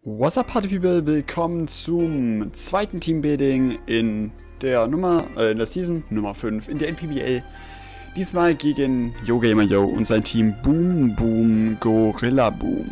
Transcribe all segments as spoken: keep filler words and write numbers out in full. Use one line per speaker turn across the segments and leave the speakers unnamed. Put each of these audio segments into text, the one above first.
What's up, Party People? Willkommen zum zweiten Teambuilding in der Nummer, äh, in der Season Nummer fünf in der N P B L. Diesmal gegen YoGamerYo und sein Team Boom Boom Gorilla Boom.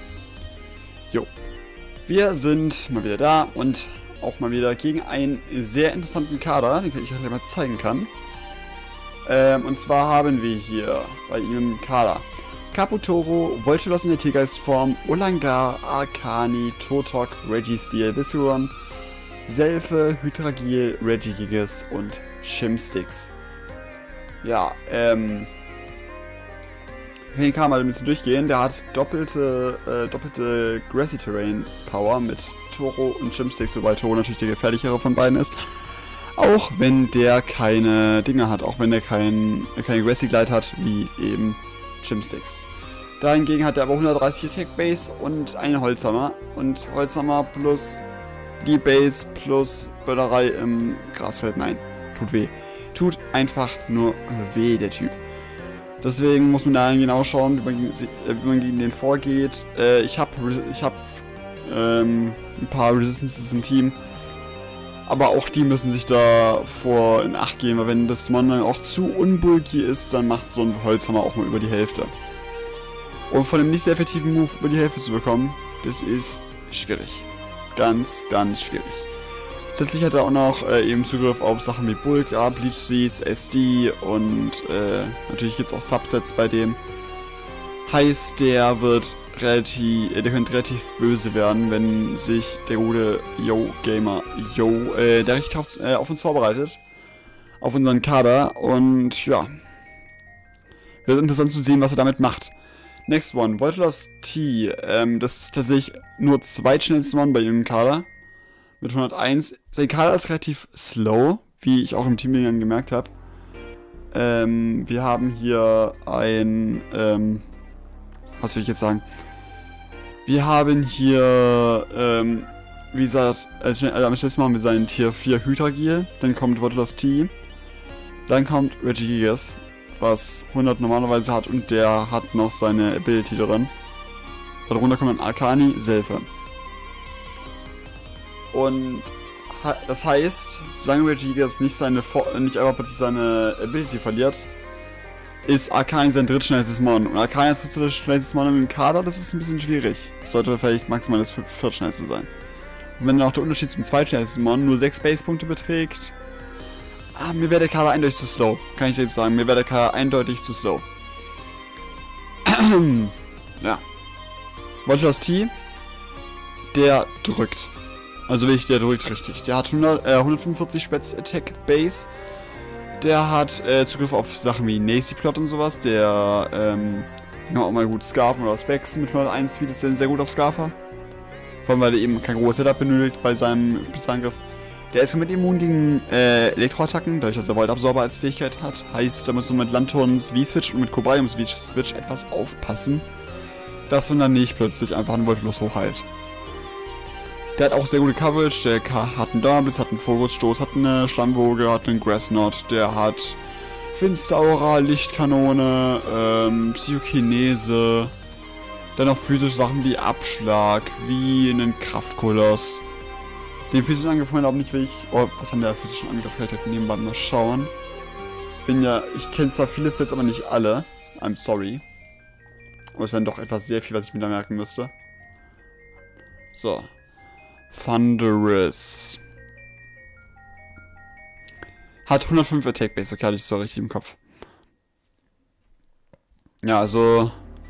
Jo. Wir sind mal wieder da und auch mal wieder gegen einen sehr interessanten Kader, den ich euch gleich mal zeigen kann. Ähm, und zwar haben wir hier bei ihm im Kader Kaputoro, Voltolos in der Tiergeistform, Olangar, Arcani, Turtok, Registeel, Visceron, Selfe, Hydragil, Regigigas und Shimsticks. Ja, ähm... ich kann den Kader mal ein bisschen durchgehen. Der hat doppelte, äh, doppelte Grassy Terrain Power mit Toro und Shimsticks, wobei Toro natürlich der gefährlichere von beiden ist. Auch wenn der keine Dinger hat, auch wenn der kein, keine Grassy Glide hat, wie eben Shimsticks. Dahingegen hat er aber hundertdreißig Attack Base und eine Holzhammer. Und Holzhammer plus die Base plus Böllerei im Grasfeld. Nein, tut weh. Tut einfach nur weh, der Typ. Deswegen muss man da genau schauen, wie man, wie man gegen den vorgeht. Äh, ich habe ich hab, ähm, ein paar Resistances im Team. Aber auch die müssen sich da vor in Acht geben, weil wenn das Mon dann auch zu unbulky ist, dann macht so ein Holzhammer auch mal über die Hälfte. Und von dem nicht sehr effektiven Move über die Hälfte zu bekommen, das ist schwierig. Ganz, ganz schwierig. Zusätzlich hat er auch noch äh, eben Zugriff auf Sachen wie Bulk, Bleach Seeds, S D und äh, natürlich jetzt auch Subsets bei dem. Heißt, der wird relativ, der könnte relativ böse werden, wenn sich der gute YoGamerYo, äh, der richtig auf, äh, auf uns vorbereitet. Auf unseren Kader. Und ja. Wird interessant zu sehen, was er damit macht. Next one, Voltolos T. Ähm, das ist tatsächlich nur zweitschnellstes Mon bei ihm im Kader. Mit hunderteins. Sein Kader ist relativ slow, wie ich auch im Teambuilding gemerkt habe. Ähm, wir haben hier ein, ähm, was will ich jetzt sagen? Wir haben hier, ähm, wie gesagt, als schnell, also am schnellsten machen wir seinen Tier vier Hydragil, dann kommt Voltolos T, dann kommt Regigigas, was hundert normalerweise hat und der hat noch seine Ability drin. Darunter kommt dann Arcani, Selfe. Und das heißt, solange Regigigas nicht seine nicht einfach plötzlich seine Ability verliert, ist Arcani sein drittschnellstes Mon. Und Arcani ist das drittschnellstes Mon im Kader, das ist ein bisschen schwierig. Sollte vielleicht maximal das viertschnellste sein. Und wenn dann auch der Unterschied zum zweitschnellsten Mon nur sechs Base-Punkte beträgt, ah, mir wäre der Kader eindeutig zu slow. Kann ich jetzt sagen, mir wäre der Kader eindeutig zu slow. Ja. Voltolos T, der drückt. Also wirklich, der drückt richtig. Der hat hundert, äh, hundertfünfundvierzig Spätz Attack Base. Der hat äh, Zugriff auf Sachen wie Nacy Plot und sowas. Der, ähm, ja, auch mal gut Scarfen oder Specs mit hunderteins Speed ist der sehr gut auf Scarfer. Vor allem, weil er eben kein großes Setup benötigt bei seinem Spezialangriff. Der ist komplett immun gegen äh, Elektroattacken, dadurch, dass er Voltabsorber als Fähigkeit hat. Heißt, da muss man mit Lanthorns V-Switch und mit Cobrium Switch etwas aufpassen, dass man dann nicht plötzlich einfach einen Voltolos hochheilt. Der hat auch sehr gute Coverage, der hat einen Donnerblitz, hat einen Fokusstoß, hat eine Schlammwoge, hat einen Grassknot, der hat Finsteraura, Lichtkanone, ähm, Psychokinese, dann noch physische Sachen wie Abschlag, wie einen Kraftkoloss. Den physischen Angriff kann man auch nicht wirklich, oh, was haben der physischen Angriff, vielleicht halt nebenbei mal schauen. Bin ja, ich kenne zwar viele Sets, aber nicht alle, I'm sorry. Aber es wären doch etwas sehr viel, was ich mir da merken müsste. So. Thunderous. Hat hundertfünf Attack Base, okay, hatte ich so richtig im Kopf. Ja, also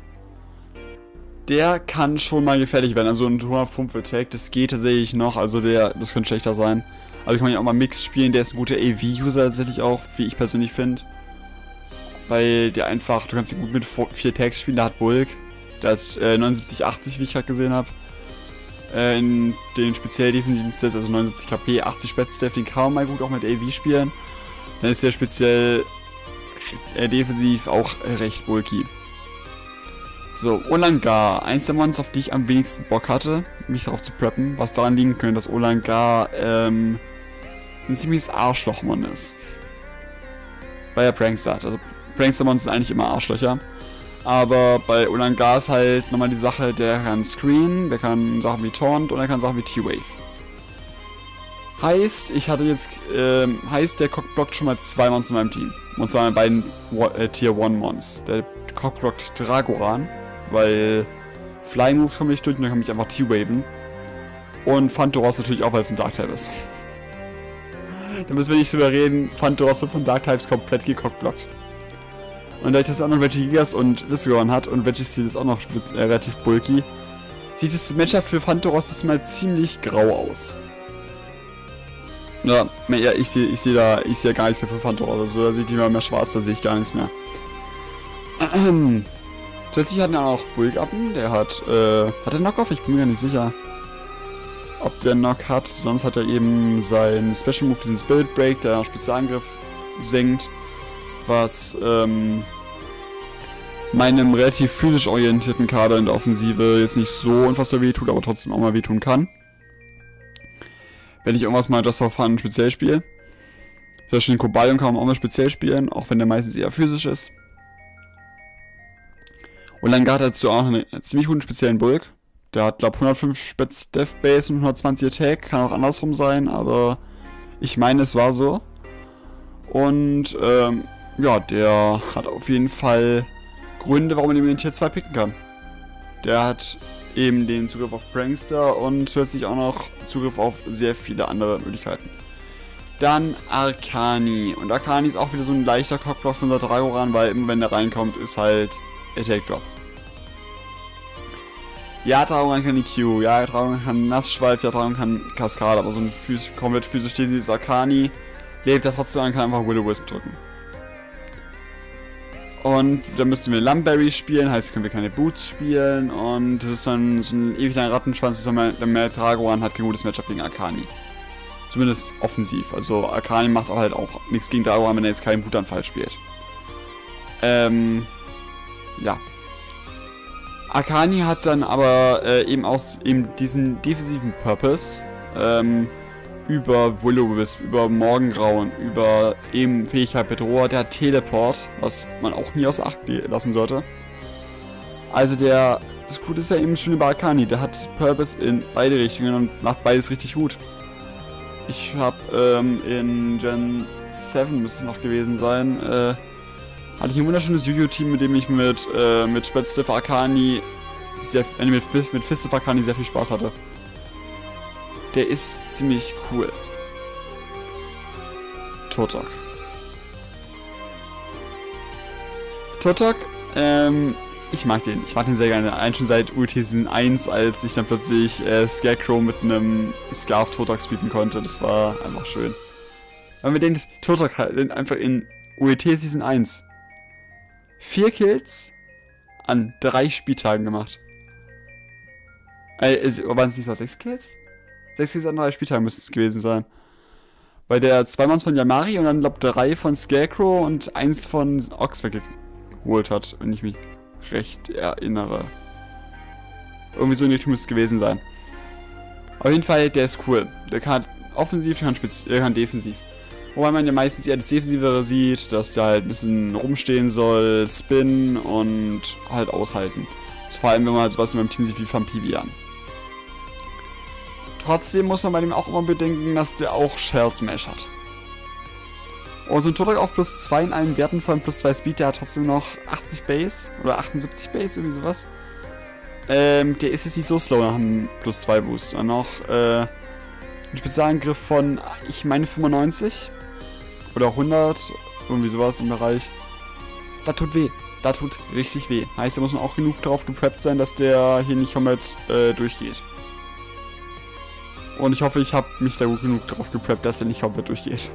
der kann schon mal gefährlich werden. Also ein hundertfünf Attack, das geht tatsächlich noch. Also der, das könnte schlechter sein. Also kann man ja auch mal Mix spielen. Der ist ein guter A V-User tatsächlich auch, wie ich persönlich finde. Weil der einfach, du kannst ihn gut mit vier Attacks spielen. Der hat Bulk. Der hat äh, neunundsiebzig, achtzig, wie ich gerade gesehen habe. In den speziell defensiven Stats, also neunundsiebzig K P, achtzig Spätzdev, den kann man mal gut auch mit A V spielen. Dann ist der speziell äh, defensiv auch recht bulky. So, Olangar, eins der Mons, auf die ich am wenigsten Bock hatte, mich darauf zu preppen, was daran liegen könnte, dass Olangar ähm, ein ziemliches Arschloch-Mon ist. Weil er Prankster hat. Also Prankster-Mons sind eigentlich immer Arschlöcher. Aber bei Ulangar ist halt nochmal die Sache, der kann Screen, der kann Sachen wie Taunt und er kann Sachen wie T-Wave. Heißt, ich hatte jetzt, ähm, heißt, der Cock blockt schon mal zwei Mons in meinem Team. Und zwar meine beiden äh, Tier eins Mons. Der Cock blockt Dragoran, weil Fly Moves komme ich durch und dann kann ich einfach T-Waven. Und Phantoros natürlich auch, weil es ein Dark-Type ist. Da müssen wir nicht drüber reden, Phantoros wird von Dark-Types komplett gecockblockt. Und da ich das auch noch Regigigas und Visceron hat und Registeel ist auch noch äh, relativ bulky, sieht das Matchup für Phantoros jetzt mal ziemlich grau aus. Ja, ja ich sehe ich seh da, ich sehe gar nichts mehr für Phantoros, also da sieht die immer mehr schwarz, da sehe ich gar nichts mehr. Zusätzlich hat er auch Bulk-Uppen, der hat, äh, hat er Knock-Off? Ich bin mir gar nicht sicher, ob der Knock hat, sonst hat er eben sein Special Move, diesen Spirit Break, der Spezialangriff senkt, was, ähm, meinem relativ physisch orientierten Kader in der Offensive jetzt nicht so unfassbar weh tut, aber trotzdem auch mal wehtun kann. Wenn ich irgendwas mal Just for Fun speziell spiele. Zum Beispiel den Cobalion kann man auch mal speziell spielen, auch wenn der meistens eher physisch ist. Und dann hat er dazu auch einen ziemlich guten speziellen Bulk. Der hat, glaube ich, hundertfünf Spez Death Base und hundertzwanzig Attack. Kann auch andersrum sein, aber ich meine, es war so. Und, ähm, ja, der hat auf jeden Fall Gründe, warum man den Tier zwei picken kann. Der hat eben den Zugriff auf Prankster und zusätzlich auch noch Zugriff auf sehr viele andere Möglichkeiten. Dann Arcani. Und Arcani ist auch wieder so ein leichter Cockblock von der Dragoran, weil immer wenn der reinkommt, ist halt Attack Drop. Ja, Dragoran kann die Q, ja, Dragoran kann Nassschweif, ja, Dragoran kann Kaskade, aber so ein phys komplett physisch dieses Arcani lebt er trotzdem an, kann einfach Will-O-Wisp drücken. Und dann müssten wir Lumberry spielen, heißt, können wir keine Boots spielen. Und das ist dann so ein ewig langer Rattenschwanz, wenn man mehr Dragoran hat, kein gutes Matchup gegen Arcani. Zumindest offensiv. Also Arcani macht auch halt auch nichts gegen Dragoran, wenn er jetzt keinen Wutanfall spielt. Ähm, ja. Arcani hat dann aber äh, eben auch eben diesen defensiven Purpose. Ähm, über Will-O-Wisp, über Morgengrauen, über eben Fähigkeit Bedroher, der hat Teleport, was man auch nie außer Acht lassen sollte. Also der, das Gute ist ja eben schon über Arcani, der hat Purpose in beide Richtungen und macht beides richtig gut. Ich habe ähm, in Gen sieben, müsste es noch gewesen sein, äh, hatte ich ein wunderschönes Yu-Gi-Oh-Team, mit dem ich mit, äh, mit Spätstiff Arcani, sehr, äh, mit, mit Fiststiff Arcani sehr viel Spaß hatte. Der ist ziemlich cool. Turtok. Turtok, ähm, ich mag den. Ich mag den sehr gerne. Allein schon seit U T Season eins, als ich dann plötzlich äh, Scarecrow mit einem Scarf Turtok speeden konnte. Das war einfach schön. Weil wir den Turtok halt einfach in U E T Season eins vier Kills an drei Spieltagen gemacht. Äh, waren es nicht so sechs Kills? Sechs Kills an drei Spieltagen müsste es gewesen sein. Weil der zwei Manns von Yamari und dann, glaube ich, drei von Scarecrow und eins von Ox weggeholt hat, wenn ich mich recht erinnere. Irgendwie so in die Richtung müsste es gewesen sein. Auf jeden Fall, der ist cool. Der kann offensiv, der kann, spezi der kann defensiv. Wobei man ja meistens eher das Defensivere sieht, dass der halt ein bisschen rumstehen soll, spinnen und halt aushalten. Also vor allem, wenn man halt sowas in meinem Team sieht wie Vampivian. Trotzdem muss man bei dem auch immer bedenken, dass der auch Shell Smash hat. Und so ein Turtok auf plus zwei in allen Werten von plus zwei Speed, der hat trotzdem noch achtzig Base oder achtundsiebzig Base, irgendwie sowas. Ähm, der ist jetzt nicht so slow nach einem plus zwei Boost. Dann noch äh, ein Spezialangriff von, ich meine fünfundneunzig oder hundert, irgendwie sowas im Bereich. Das tut weh. Das tut richtig weh. Heißt, da muss man auch genug drauf gepreppt sein, dass der hier nicht komplett äh, durchgeht. Und ich hoffe, ich habe mich da gut genug drauf gepreppt, dass er nicht komplett durchgeht.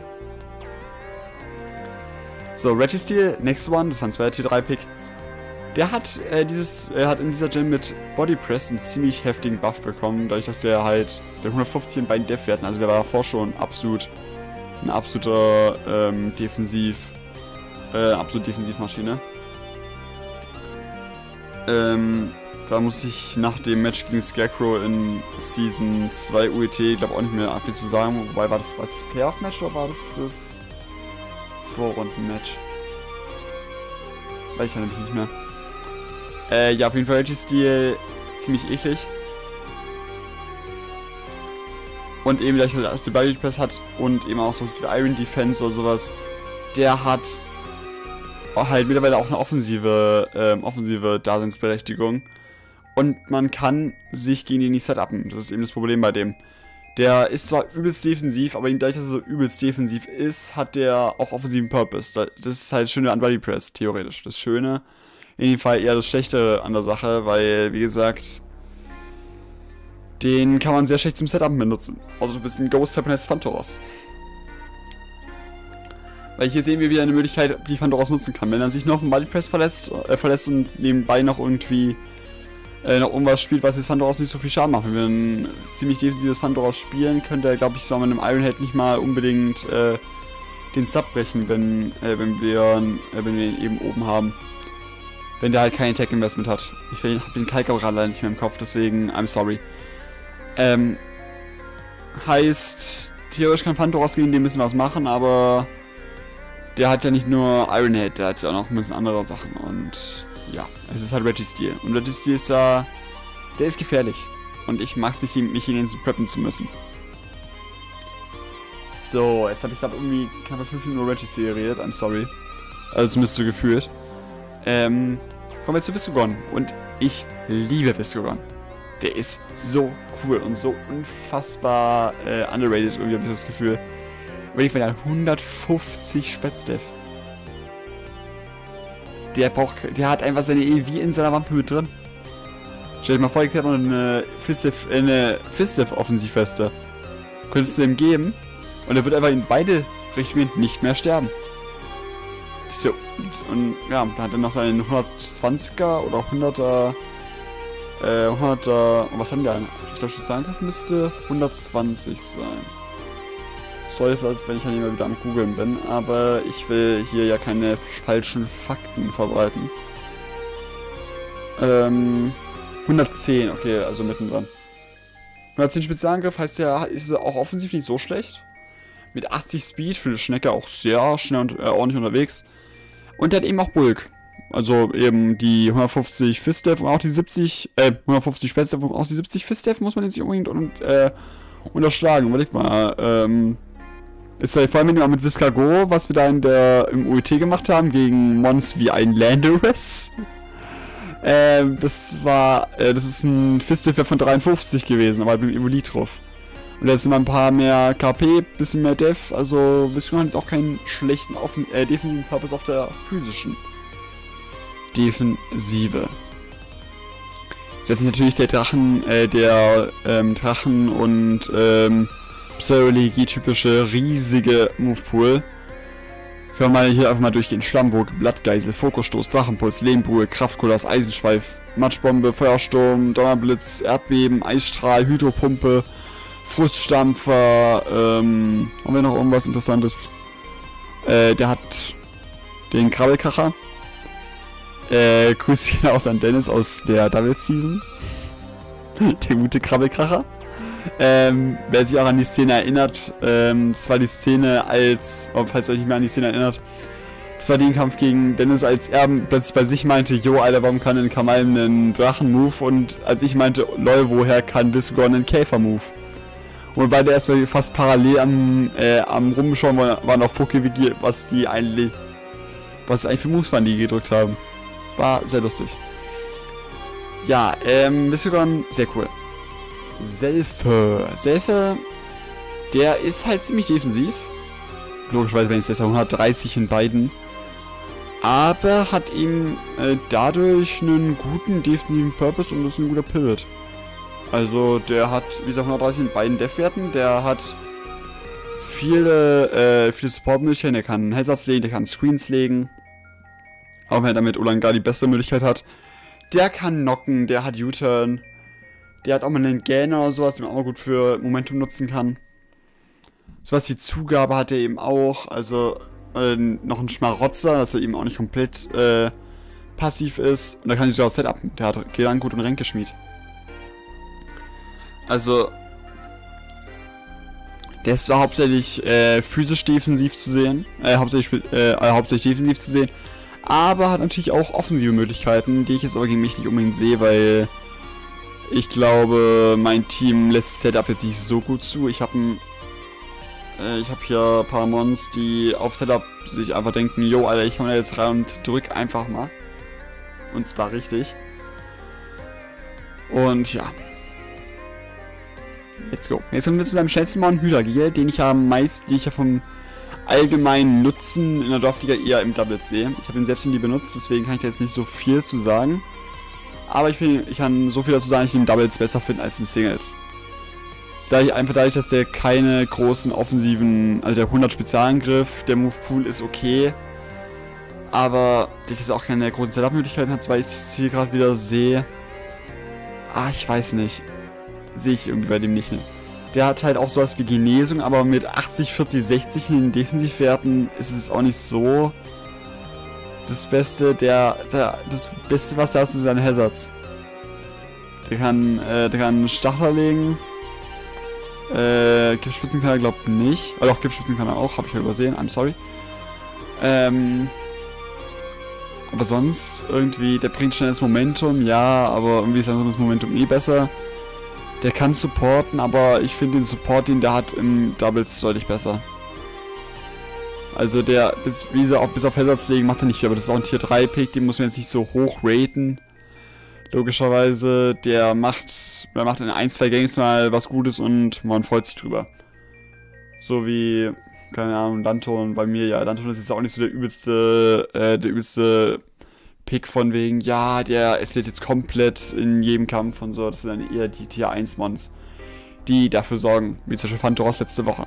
So, Registeel, next one, das ist ein zweiter Tier drei Pick. Der hat äh, dieses, er hat in dieser Gen mit Body Press einen ziemlich heftigen Buff bekommen, dadurch, dass der halt der hundertfünfzig in beiden Def-Werten, also der war davor schon absolut eine absolute ähm, Defensiv, äh, absolute Defensivmaschine. Ähm, Da muss ich nach dem Match gegen Scarecrow in Season zwei U E T, glaube auch nicht mehr viel zu sagen. Wobei, war das, war das Playoff-Match oder war das das Vorrunden-Match? Weiß ich ja nämlich nicht mehr. Äh, ja, auf jeden Fall Reggie-Stil ziemlich eklig. Und eben, dass er die Body Press hat und eben auch so wie Iron Defense oder sowas. Der hat auch halt mittlerweile auch eine offensive, ähm, offensive Daseinsberechtigung. Und man kann sich gegen ihn nicht setupen. Das ist eben das Problem bei dem. Der ist zwar übelst defensiv, aber dadurch, dass er so übelst defensiv ist, hat der auch offensiven Purpose. Das ist halt das Schöne an Body Press, theoretisch. Das Schöne, in dem Fall eher das Schlechte an der Sache, weil, wie gesagt, den kann man sehr schlecht zum Setup benutzen. Also du bist ein Ghost-Type und heißt Phantoros. Weil hier sehen wir wieder eine Möglichkeit, wie Phantoros nutzen kann. Wenn er sich noch auf dem Body Press verletzt, äh, verletzt und nebenbei noch irgendwie äh, noch irgendwas spielt, was jetzt Phantoros nicht so viel Schaden macht. Wenn wir ein ziemlich defensives Phantoros spielen, könnte er, glaube ich, so mit einem Ironhead nicht mal unbedingt äh, den Sub brechen, wenn, äh, wenn, wir, äh, wenn wir ihn eben oben haben. Wenn der halt kein Attack Investment hat. Ich habe den Kalk auch leider nicht mehr im Kopf, deswegen I'm sorry. Ähm, heißt, theoretisch kann Phantoros gegen den ein bisschen was machen, aber der hat ja nicht nur Ironhead, der hat ja auch noch ein bisschen andere Sachen und ja, es ist halt Reggie-Stil. Und Reggie-Stil ist da, der ist gefährlich. Und ich mag es nicht, mich in ihn zu preppen zu müssen. So, jetzt habe ich gerade irgendwie knapp fünf Minuten über Reggie-Stil geredet, I'm sorry. Also zumindest so gefühlt. Ähm, kommen wir zu Viscogon. Und ich liebe Viscogon. Der ist so cool und so unfassbar äh, underrated, irgendwie habe ich das Gefühl. Wenn ich von hundertfünfzig Spätzdev. Der braucht, der hat einfach seine E V in seiner Wampe mit drin. Stell dir mal vor, ich hätte noch eine Fistev, eine Fistev-Offensivfeste. Könntest du ihm geben und er wird einfach in beide Richtungen nicht mehr sterben. Das wär, und ja, da hat er noch seinen hundertzwanziger oder hunderter, äh, hunderter, was haben die denn? Ich glaube, Spezialangriff müsste hundertzwanzig sein. Soll, als wenn ich ja nicht mehr wieder am Googeln bin, aber ich will hier ja keine falschen Fakten verbreiten. Ähm, hundertzehn, okay, also mittendrin. hundertzehn Spezialangriff heißt ja, ist auch offensiv nicht so schlecht. Mit achtzig Speed für die Schnecke auch sehr schnell und äh, ordentlich unterwegs. Und der hat eben auch Bulk. Also eben die hundertfünfzig Fistdev und auch die siebzig, äh, hundertfünfzig Spätzdev und auch die siebzig Fistdev muss man jetzt nicht unbedingt und, äh, unterschlagen. Überleg mal, ähm, ist ja vor allem wenn wir mit Viscago, was wir da in der, im U E T gemacht haben, gegen Mons wie ein Landorus. ähm, das war, äh, das ist ein Fistdev von dreiundfünfzig gewesen, aber halt mit dem Evolit drauf. Und jetzt sind wir ein paar mehr K P, bisschen mehr Def, also Viscago hat jetzt auch keinen schlechten offen, äh, defensiven Purpose auf der physischen Defensive. Jetzt ist natürlich der Drachen, äh, der ähm, Drachen und ähm, Pseudo-Legie-typische riesige Movepool. Können wir mal hier einfach mal durchgehen. Schlammburg, Blattgeisel, Fokusstoß, Drachenpuls, Lehmbrühe, Kraftkoloss, Eisenschweif, Matschbombe, Feuersturm, Donnerblitz, Erdbeben, Eisstrahl, Hydropumpe, Fruststampfer, ähm, haben wir noch irgendwas Interessantes? Äh, der hat den Krabbelkracher. Äh, Grüße gehen aus an Dennis aus der Double Season. Der gute Krabbelkracher. Ähm, wer sich auch an die Szene erinnert, ähm, das war die Szene als, oh, falls ihr euch nicht mehr an die Szene erinnert, das war den Kampf gegen Dennis, als er plötzlich bei sich meinte, jo, Alter, warum kann ein Kamal einen Drachen-Move? Und als ich meinte, lol, woher kann Viscogon einen Käfer-Move? Und beide erstmal fast parallel am, äh, am Rumschauen waren, waren auf PokeWiki, was die eigentlich, was eigentlich für Moves waren, die gedrückt haben. War sehr lustig. Ja, ähm, Viscogon, sehr cool. Selfe. Selfe, der ist halt ziemlich defensiv. Logischerweise, wenn es jetzt hundertdreißig in beiden. Aber hat ihm äh, dadurch einen guten defensiven Purpose und ist ein guter Pivot. Also der hat, wie gesagt, hundertdreißig in beiden Def-Werten. Der hat viele, äh, viele Support-Möglichkeiten. Der kann Headshots legen, der kann Screens legen. Auch wenn er damit Ulangar die beste Möglichkeit hat. Der kann knocken, der hat U-Turn. Der hat auch mal einen Gähner oder sowas, den man auch mal gut für Momentum nutzen kann. Sowas wie Zugabe hat er eben auch. Also äh, noch ein Schmarotzer, dass er eben auch nicht komplett äh, passiv ist. Und da kann sich sogar setupen. Der hat Gedankengut und Ränkeschmied. Also der ist zwar hauptsächlich äh, physisch defensiv zu sehen. Äh, hauptsächlich, äh, hauptsächlich defensiv zu sehen. Aber hat natürlich auch offensive Möglichkeiten, die ich jetzt aber gegen mich nicht unbedingt sehe, weil ich glaube, mein Team lässt das Setup jetzt nicht so gut zu. Ich habe ein, äh, ich habe hier ein paar Mons, die auf Setup sich einfach denken, yo, Alter, ich komme da jetzt rein und drück einfach mal. Und zwar richtig. Und ja. Let's go. Jetzt kommen wir zu seinem schnellsten Mon, Hydragier, den ich ja meist, die ich ja vom allgemeinen Nutzen in der Draftliga eher im Doubles sehe. Ich habe ihn selbst noch nie benutzt, deswegen kann ich da jetzt nicht so viel zu sagen. Aber ich finde, ich kann so viel dazu sagen, dass ich ihn im Doubles besser finde als im Singles. Da ich einfach dadurch, dass der keine großen offensiven, also der hundert Spezialangriff, der Move Pool ist okay. Aber dadurch, dass er auch keine großen Setup-Möglichkeiten hat, weil ich das hier gerade wieder sehe. Ah, ich weiß nicht. Sehe ich irgendwie bei dem nicht, ne? Der hat halt auch sowas wie Genesung, aber mit achtzig, vierzig, sechzig in den Defensivwerten ist es auch nicht so das Beste. Der, der das Beste, was da ist, ist seine Hazards. Der kann, äh, der kann Stachler legen. Äh, Giftspitzen kann er, glaub nicht. Oder auch Giftspitzen kann er auch, habe ich ja übersehen, I'm sorry. Ähm, aber sonst irgendwie, der bringt schnelles Momentum, ja, aber irgendwie ist dann so das Momentum eh besser. Der kann supporten, aber ich finde den Support, den der hat im Doubles deutlich besser. Also der, bis, wie sie auch bis auf Hazards legen, macht er nicht viel, aber das ist auch ein Tier drei Pick, den muss man jetzt nicht so hoch raten. Logischerweise, der macht, der macht in ein, zwei Games mal was Gutes und man freut sich drüber. So wie, keine Ahnung, Danton bei mir, ja, Danton ist jetzt auch nicht so der übelste, äh, der übelste Pick von wegen, ja, der eskaliert jetzt komplett in jedem Kampf und so. Das sind dann eher die Tier eins Mons, die dafür sorgen, wie zum Beispiel Phantoros letzte Woche.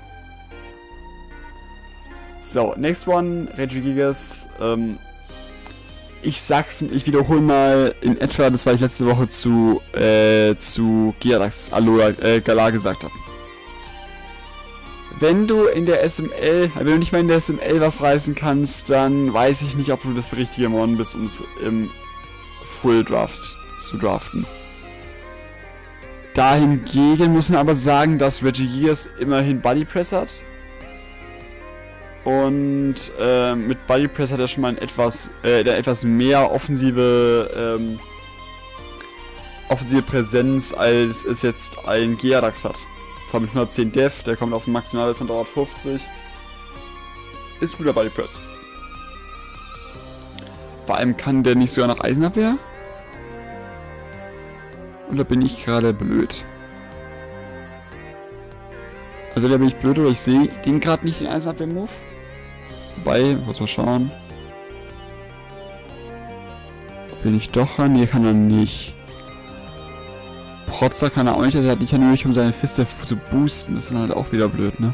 So, next one, Regigigas. Ähm, ich sag's, ich wiederhole mal in etwa das, was ich letzte Woche zu, äh, zu Gyarados Alola äh, Galar gesagt habe. Wenn du in der S M L, wenn du nicht mal in der S M L was reißen kannst, dann weiß ich nicht, ob du das richtige Mon bist, um es im Full Draft zu draften. Dahingegen muss man aber sagen, dass Regigigas immerhin Body Press hat. Und äh, mit Body Press hat er schon mal ein etwas, äh, der etwas mehr offensive, ähm, offensive Präsenz, als es jetzt ein Gyarados hat. Mit hundertzehn Def, der kommt auf ein Maximal von dreihundertfünfzig. Ist guter Body Press. Vor allem kann der nicht sogar nach Eisenabwehr? Oder bin ich gerade blöd? Also da bin ich blöd oder ich sehe den gerade nicht, den Eisenabwehr-Move. Wobei, muss mal schauen. Bin ich doch ran? Nee, kann er nicht. Protzer kann er auch nicht, also er hat nicht nur um seine Fiste zu boosten, das ist dann halt auch wieder blöd, ne?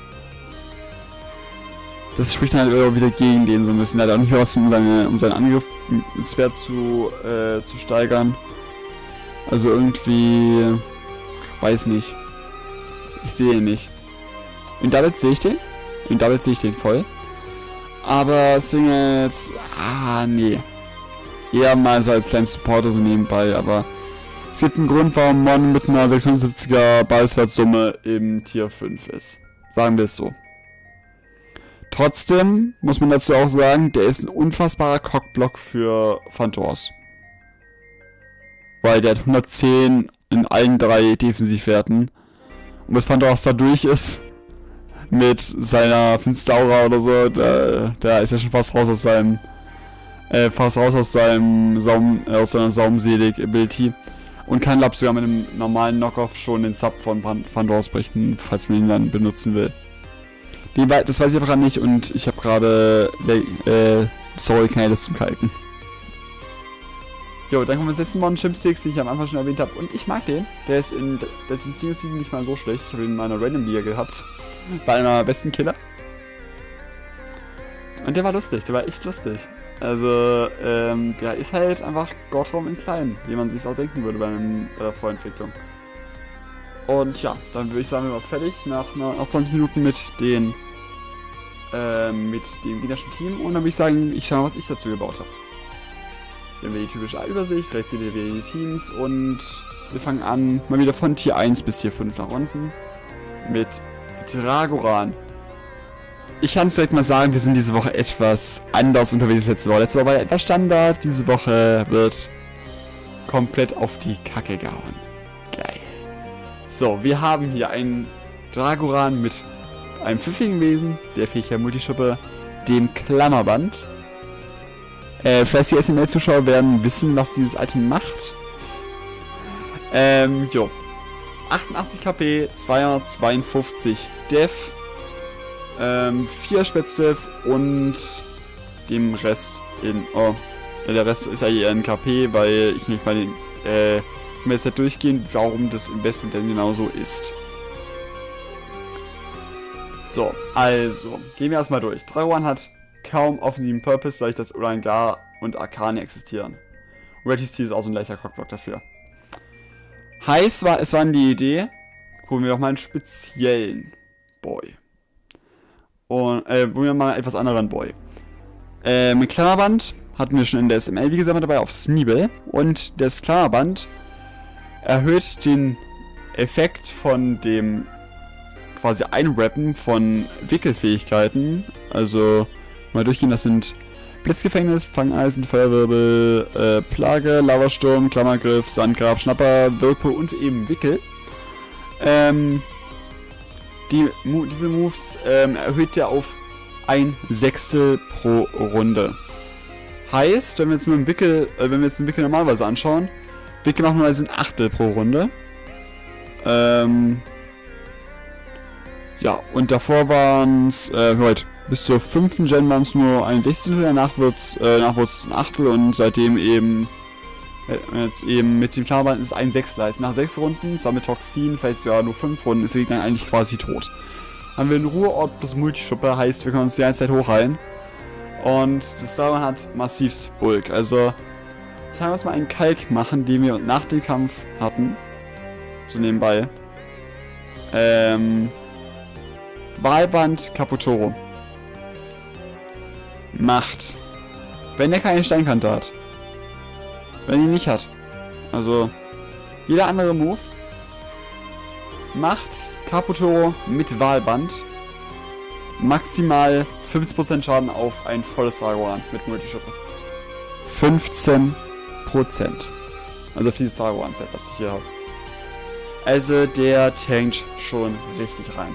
Das spricht dann halt wieder gegen den so ein bisschen, er hat auch nicht was, um, seine, um seinen Angriffswert zu, äh, zu steigern. Also irgendwie, weiß nicht. Ich sehe ihn nicht. In Doubles sehe ich den, in Doubles sehe ich den voll. Aber Singles, ah, nee. Eher mal so als kleinen Supporter so nebenbei, aber es gibt einen Grund, warum Mon mit einer sechsundsiebziger Ballswertsumme im Tier fünf ist. Sagen wir es so. Trotzdem muss man dazu auch sagen, der ist ein unfassbarer Cockblock für Phantoros. Weil der hat hundertzehn in allen drei Defensivwerten. Und bis Phantoros da durch ist, mit seiner Finstaura oder so, da, da ist er schon fast raus aus seinem, äh, fast raus aus seinem Saum, äh, aus seiner Saumselig-Ability. Und kann Lab sogar mit einem normalen Knockoff schon den Sub von Phantoros brechen, falls man ihn dann benutzen will. Den, das weiß ich aber gerade nicht und ich habe gerade äh, sorry, keine Lust zum Kalken. Jo, dann kommen wir zum letzten Mon, Chipsticks, den ich am Anfang schon erwähnt habe. Und ich mag den. Der ist in der ist in Singles League nicht mal so schlecht. Ich habe ihn in meiner Random Liga gehabt. Bei einer besten Killer. Und der war lustig, der war echt lustig. Also, ähm, der ist halt einfach Gottrom in klein, wie man sich auch denken würde bei einer äh, Vorentwicklung. Und ja, dann würde ich sagen, wir waren fertig nach, nach zwanzig Minuten mit den äh, mit dem gegnerischen Team. Und dann würde ich sagen, ich schaue mal, was ich dazu gebaut habe. Hier haben wir die typische Übersicht, rechts seht ihr wieder die Teams und wir fangen an, mal wieder von Tier eins bis Tier fünf nach unten mit Dragoran. ich kann es direkt mal sagen, wir sind diese Woche etwas anders unterwegs als letzte Woche. Letzte Woche war etwas Standard, diese Woche wird komplett auf die Kacke gehauen. Geil. So, wir haben hier einen Dragoran mit einem pfiffigen Wesen, der Fähigkeit Multischuppe, dem Klammerband. Äh, falls die S M L-Zuschauer werden wissen, was dieses Item macht. Ähm, jo. achtundachtzig KP, zweihundertzweiundfünfzig Def, ähm, vier Spätzdef und dem Rest in, oh, der Rest ist ja hier in K P, weil ich nicht mal den, äh, ich will jetzt nicht durchgehen, warum das Investment denn genauso ist. So, also, gehen wir erstmal durch. Dragoran hat kaum offensiven Purpose, dadurch, dass Ulangar und Arcane existieren. Registry ist auch so ein leichter Cockblock dafür. Heißt, war, es war die Idee, holen wir doch mal einen speziellen Boy. Und, äh, holen wir mal einen etwas anderen Boy. Äh, mit Klammerband hatten wir schon in der S M L, wie gesagt, dabei auf Sneebel. Und das Klammerband erhöht den Effekt von dem quasi Einrappen von Wickelfähigkeiten. Also, mal durchgehen, das sind Blitzgefängnis, Fangeisen, Feuerwirbel, äh, Plage, Lavasturm, Klammergriff, Sandgrab, Schnapper, Whirlpool und eben Wickel. Ähm, die, diese Moves ähm, erhöht er auf ein Sechstel pro Runde. Heißt, wenn wir jetzt mit dem Wickel, äh, wenn wir jetzt den Wickel normalerweise anschauen, Wickel machen wir ein Achtel pro Runde. Ähm, ja, und davor waren es, äh, heute, bis zur fünften Gen waren es nur ein Sechzehntel, danach wird es äh, ein Achtel und seitdem eben, äh, jetzt eben mit dem Klammerband ist es ein Sechstel. Heißt, nach sechs Runden, zwar mit Toxin, vielleicht sogar nur fünf Runden, ist der Gegner eigentlich quasi tot. Haben wir einen Ruheort plus Multischuppe, heißt, wir können uns die ganze Zeit hochheilen. Und das Dragoran hat massivst Bulk. Also, ich kann jetzt mal einen Kalk machen, den wir nach dem Kampf hatten. So nebenbei. Ähm. Wahlband Caputoro. Macht. Wenn er keine Steinkante hat. Wenn ihn nicht hat. Also, jeder andere Move macht Caputoro mit Wahlband maximal fünfzehn Prozent Schaden auf ein volles Dragoran mit Multischuppe. fünfzehn Prozent. Also für dieses Dragoran-Set, was ich hier habe. Also der tankt schon richtig rein.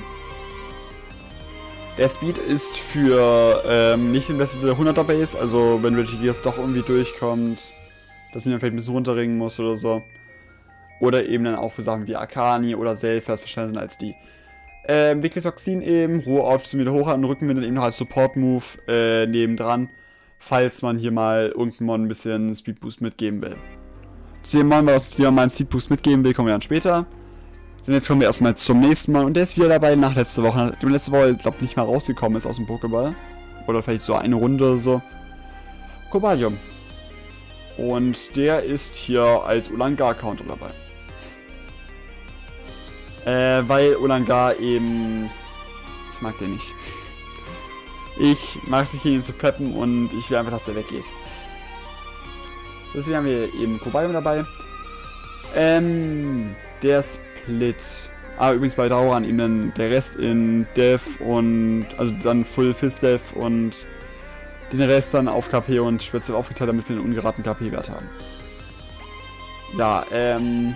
Der Speed ist für ähm, nicht investierte hunderter Base, also wenn Regigigas doch irgendwie durchkommt, dass man dann vielleicht ein bisschen runterringen muss oder so. Oder eben dann auch für Sachen wie Arcani oder Selfers verschneller sind als die. Ähm, Wickeltoxin eben, Ruhe auf zum wieder hoch an den Rücken, wenn dann eben noch als Support-Move äh, nebendran, falls man hier mal irgendeinem Mon ein bisschen Speedboost mitgeben will. Zu dem Mon, was dir mal einen Speedboost mitgeben will, kommen wir dann später. Denn jetzt kommen wir erstmal zum nächsten Mal und der ist wieder dabei nach letzter Woche. Nachdem letzte Woche, glaube ich, nicht mal rausgekommen ist aus dem Pokéball. Oder vielleicht so eine Runde oder so. Cobalium. Und der ist hier als Ulangar-Counter dabei. Äh, weil Ulangar eben... Ich mag den nicht. Ich mag es nicht, gegen ihn zu preppen und ich will einfach, dass der weggeht. Deswegen haben wir eben Cobalium dabei. Ähm, der Split. Ah, übrigens bei Dragoran eben dann der Rest in Dev und... Also dann Full Fist Dev und den Rest dann auf K P und speziell aufgeteilt, damit wir einen ungeraten K P-Wert haben. Ja, ähm...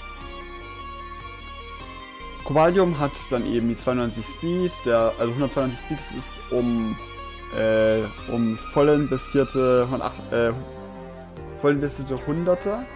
Cobalium hat dann eben die zweiundneunzig Speed, der, also hundertzweiundneunzig Speed, das ist um, äh, um voll investierte, äh, voll investierte Hunderter.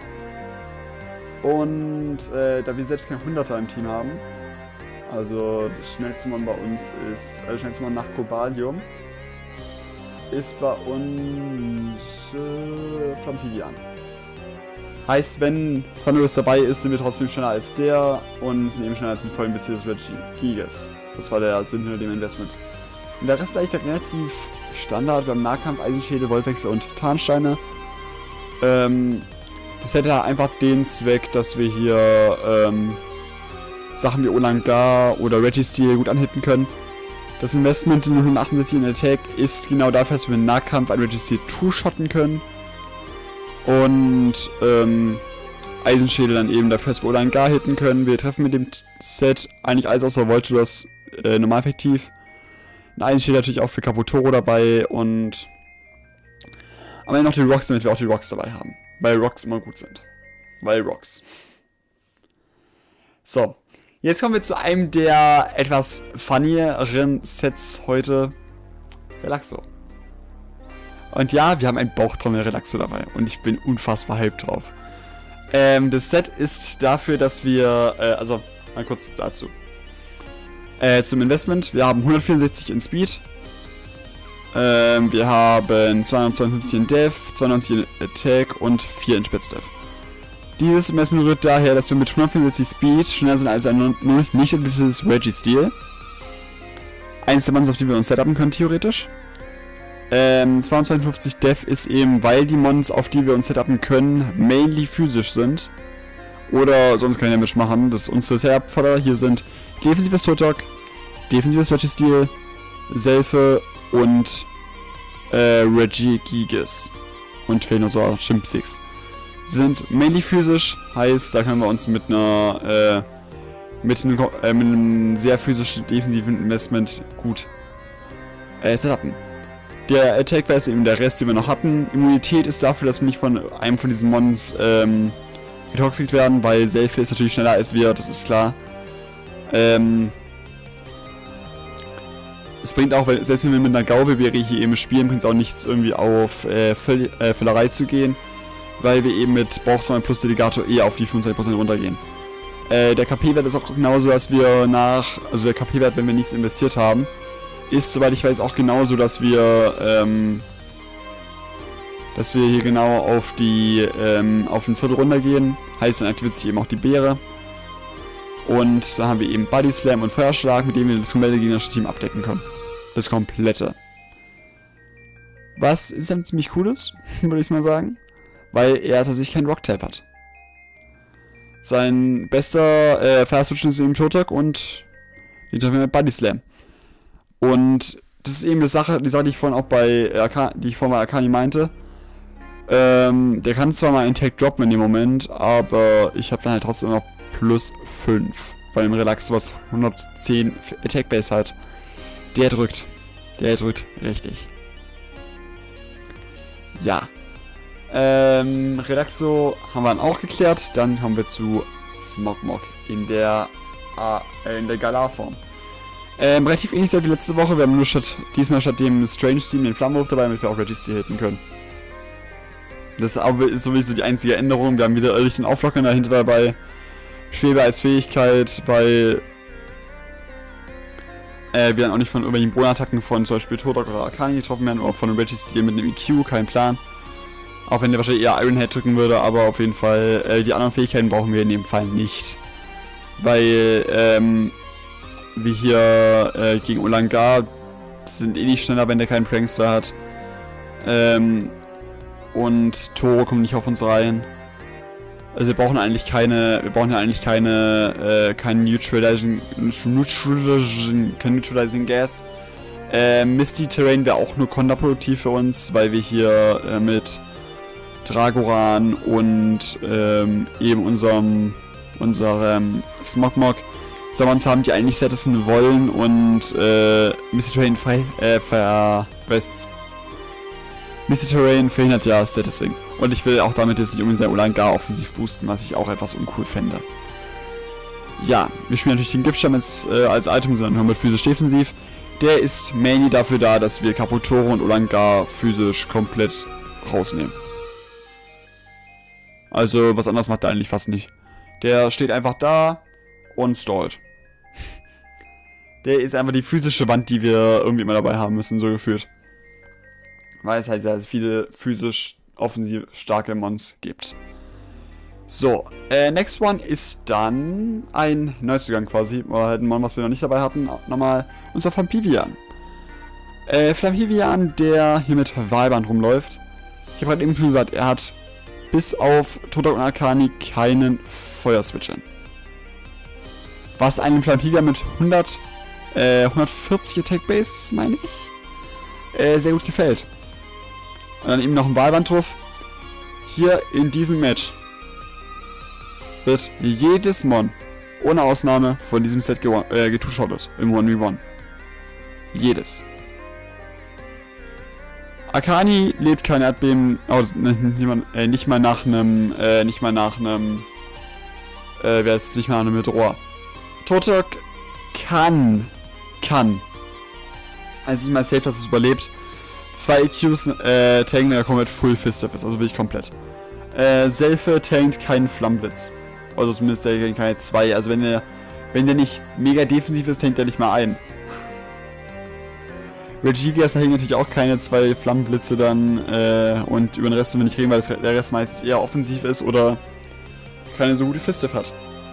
Und äh, da wir selbst keine Hunderter im Team haben, also das schnellste Mann bei uns ist, also das schnellste Mann nach Cobalium, ist bei uns äh, Flampivian. Heißt, wenn Thunderous dabei ist, sind wir trotzdem schneller als der und sind eben schneller als ein voll investiertes Regigigas. Das war der Sinn hinter dem Investment. Und der Rest ist eigentlich relativ Standard. Wir haben Nahkampf, Eisenschädel, Wolfwechsel und Tarnsteine. Ähm, das hätte einfach den Zweck, dass wir hier ähm, Sachen wie Ulangar oder Registeel gut anhitten können. Das Investment in hundertachtundsechzig in Attack ist genau dafür, dass wir im Nahkampf ein Registeel two-shotten können. Und ähm, Eisenschädel dann eben dafür, dass wir Ulangar hitten können. Wir treffen mit dem Set eigentlich alles außer Voltolos äh, normal effektiv. Und eins steht natürlich auch für Kaputoro dabei und am Ende noch die Rocks, damit wir auch die Rocks dabei haben. Weil Rocks immer gut sind. Weil Rocks. So. Jetzt kommen wir zu einem der etwas funnieren Sets heute. Relaxo. Und ja, wir haben ein Bauchtrommel-Relaxo dabei. Und ich bin unfassbar hyped drauf. Ähm, das Set ist dafür, dass wir, äh, also, mal kurz dazu. Äh, zum Investment. Wir haben hundertvierundsechzig in Speed. Ähm, wir haben zweihundertzweiundfünfzig in Death, zweiundneunzig in Attack und vier in Spitzdef. Dieses Investment rührt daher, dass wir mit hundertvierundsechzig Speed schneller sind als ein nicht entwickeltes Registeel. Eins der Mons, auf die wir uns setupen können, theoretisch. Ähm, zweihundertzweiundfünfzig Death ist eben, weil die Mons, auf die wir uns setupen können, mainly physisch sind. Oder sonst kein Damage machen. Das ist unsere Setup-Fodder. Hier sind defensives Totok, defensives Registeel, Selfe und äh, Regigigas. Und fehlen noch so Chimp sechs. Die sind mainly physisch, heißt, da können wir uns mit einer äh, mit, einem, äh, mit einem sehr physischen defensiven Investment gut äh, setupen. Der Attack wäre eben der Rest, den wir noch hatten. Immunität ist dafür, dass wir nicht von einem von diesen Mons ähm, getoxikt werden, weil Selfie ist natürlich schneller als wir, das ist klar. Ähm, es bringt auch, weil, selbst wenn wir mit einer Gaubebeere hier eben spielen, bringt es auch nichts irgendwie auf äh, Völ äh, Völlerei zu gehen, weil wir eben mit Bauchtrommel plus Delegator eher auf die fünfundzwanzig Prozent runtergehen. Äh, der K P-Wert ist auch genauso, dass wir nach, also der K P-Wert, wenn wir nichts investiert haben, ist, soweit ich weiß, auch genauso, dass wir, ähm, dass wir hier genau auf die, ähm, auf ein Viertel runtergehen. Heißt, dann aktiviert sich eben auch die Beere. Und da haben wir eben Body Slam und Feuerschlag, mit dem wir das komplette gegnerische Team abdecken können. Das komplette. Was ist dann ziemlich cool ist, würde ich mal sagen. Weil er tatsächlich keinen Rock-Tap hat. Sein bester äh, Fast-Switch ist eben Totok und die treffen wir mit Body Slam. Und das ist eben die Sache, die Sache, die ich vorhin auch bei Arca die ich vorhin bei Akani meinte. Ähm, der kann zwar mal einen Tag droppen in dem Moment, aber ich habe dann halt trotzdem noch plus fünf. Bei dem Relax, was hundertzehn Attack Base hat. Der drückt. Der drückt richtig. Ja. Ähm, Relaxo haben wir dann auch geklärt. Dann kommen wir zu Smogmog in der, äh, in der Galar-Form. Ähm, relativ ähnlich wie letzte Woche. Wir haben nur statt, diesmal statt dem Strange Steam den Flammenwurf dabei, damit wir auch Registeel hitten können. Das ist sowieso die einzige Änderung. Wir haben wieder Irrlichen Auflockern dahinter dabei. Schwebe als Fähigkeit, weil äh, wir dann auch nicht von irgendwelchen Bodenattacken von zum Beispiel Totok oder Arcani getroffen werden oder von einem Registeel mit einem E Q, kein Plan. Auch wenn der wahrscheinlich eher Ironhead drücken würde, aber auf jeden Fall, äh, die anderen Fähigkeiten brauchen wir in dem Fall nicht. Weil, ähm, wie hier äh, gegen Ulangar sind eh nicht schneller, wenn der keinen Prankster hat. Ähm, und Toro kommt nicht auf uns rein. Also wir brauchen eigentlich keine, wir brauchen ja eigentlich keine, äh, kein Neutralizing, Neutralizing, kein Neutralizing Gas. Äh, Misty Terrain wäre auch nur kontraproduktiv für uns, weil wir hier äh, mit Dragoran und ähm, eben unserem, unserem Smogmog Summons haben, die eigentlich setzen wollen und äh, Misty Terrain frei, äh, ver... Wests. Misty Terrain verhindert ja Statusing. Und ich will auch damit jetzt nicht unbedingt sehr Ulangar offensiv boosten, was ich auch etwas uncool fände. Ja, wir spielen natürlich den Giftschirm als, äh, als Item, sondern nur mit physisch defensiv. Der ist mainly dafür da, dass wir Kaputoro und Ulangar physisch komplett rausnehmen. Also, was anderes macht er eigentlich fast nicht. Der steht einfach da und stallt. Der ist einfach die physische Wand, die wir irgendwie immer dabei haben müssen, so gefühlt. Weil es halt sehr viele physisch offensiv starke Mons gibt. So, äh, next one ist dann ein Neuzugang quasi, oder halt ein Mon, was wir noch nicht dabei hatten, nochmal, unser Flampivian. Äh, Flampivian, der hier mit Wahlband rumläuft. Ich habe gerade eben schon gesagt, er hat bis auf Totok und Arcani keinen Feuerswitchen. Was einem Flampivian mit hundert, äh, hundertvierzig Attack Base, meine ich, äh, sehr gut gefällt. Und dann eben noch ein Wahlband drauf. Hier in diesem Match wird jedes Mon ohne Ausnahme von diesem Set äh, getushottet im eins gegen eins. Jedes. Akani lebt kein Erdbeben, oh, nicht, mal, äh, nicht mal nach einem, äh, nicht mal nach einem, äh, wer ist nicht mal nach einem Meteor. Turtok kann, kann, also nicht mal safe, dass es überlebt, zwei E Qs äh, tanken, der komplett Full Fist ist, also wirklich komplett. Äh, Selfie tankt keinen Flammenblitz. Also zumindest der tankt keine zwei, also wenn der, wenn der nicht mega defensiv ist, tankt er nicht mal ein. Regigias hängen natürlich auch keine zwei Flammenblitze dann äh, und über den Rest wenn wir nicht reden, weil das, der Rest meistens eher offensiv ist oder keine so gute Fiste hat.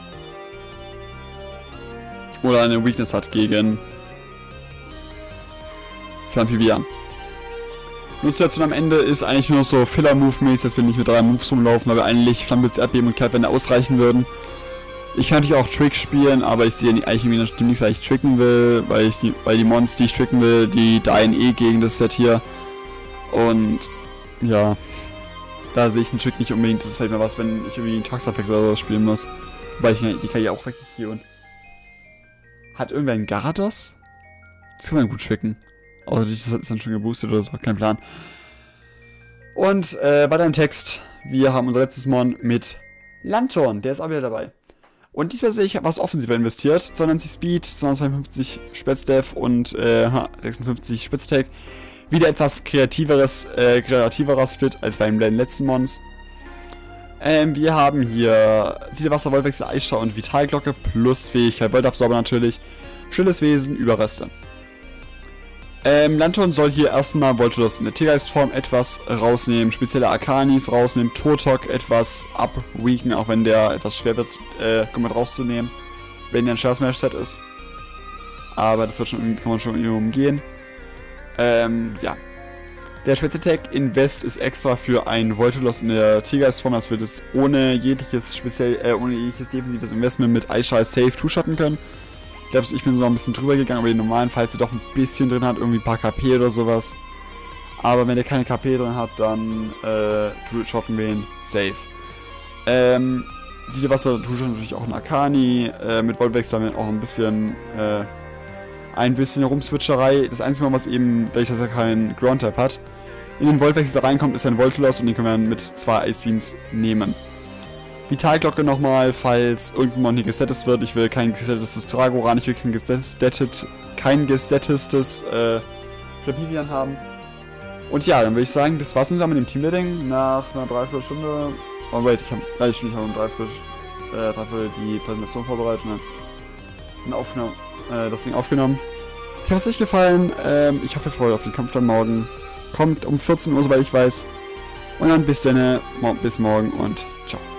Oder eine Weakness hat gegen Flampivian. Nutzstation am Ende ist eigentlich nur so Filler-Move-mäßig, dass wir nicht mit drei Moves rumlaufen, weil wir eigentlich Flammenblitz, Erdbeben und Kehrtwende ausreichen würden. Ich kann natürlich auch Trick spielen, aber ich sehe eigentlich irgendwie nichts, weil ich tricken will, weil ich die, weil die Mons, die ich tricken will, die dying eh gegen das Set hier. Und ja, da sehe ich einen Trick nicht unbedingt. Das fällt mir was, wenn ich irgendwie einen Toxapex oder so spielen muss. Wobei ich die kann ich auch wegkicken. Hat irgendwer einen Garados? Das kann man gut tricken. Aber das ist dann schon geboostet oder so, kein Plan. Und äh, bei deinem Text, wir haben unser letztes Mon mit Lanthorn, der ist auch wieder dabei. Und diesmal sehe ich was offensiver investiert. zweiundneunzig Speed, zweihundertzweiundfünfzig Spätzdef und äh, sechsundfünfzig Spätstag. Wieder etwas kreativeres, äh, kreativerer Split als beim letzten Mons. Ähm, wir haben hier Siedewasser, Wollwechsel, Eisschau und Vitalglocke plus Fähigkeit, Voltabsorber natürlich. Stilles Wesen, Überreste. Ähm, Lanthorn soll hier erstmal Voltolos in der Tiergeistform etwas rausnehmen, spezielle Arcanis rausnehmen, Turtok etwas abweaken, auch wenn der etwas schwer wird, äh, komplett rauszunehmen, wenn der ein Share-Smash-Set ist. Aber das wird schon, kann man schon irgendwie umgehen. Ähm, ja. Der Speziattack Invest ist extra für ein Voltolos in der Tiergeistform, dass wir das ohne jegliches speziell, äh, ohne jegliches defensives Investment mit Eisschall safe two-shotten können. Ich glaube, ich bin so noch ein bisschen drüber gegangen, aber den normalen, falls er doch ein bisschen drin hat, irgendwie ein paar K P oder sowas. Aber wenn er keine K P drin hat, dann äh, shotten wir ihn safe. Ähm, Siedewasser tut natürlich auch ein Arcani, äh, mit Voltwechsel haben wir auch ein bisschen, äh, ein bisschen Rumswitcherei. Das einzige Mal, was eben, dadurch, dass er keinen Ground-Type hat, in den Voltwechsel reinkommt, ist ein Voltolos und den können wir dann mit zwei Ice Beams nehmen. Vitalglocke nochmal, falls irgendein Mon hier gestattet wird. Ich will kein gestattetes Dragoran, ich will kein gestattet, kein gestattetes äh, Flampivian haben. Und ja, dann würde ich sagen, das war's mit dem Teambuilding nach einer Dreiviertelstunde. Oh wait, ich habe gleich schon um Dreiviertel, äh, Dreiviertel die Präsentation vorbereitet und jetzt äh, das Ding aufgenommen. Ich hoffe, es hat euch gefallen. Ähm, ich hoffe, ihr freut euch auf den Kampf dann morgen. Kommt um vierzehn Uhr, soweit ich weiß. Und dann bis dann, bis morgen und ciao.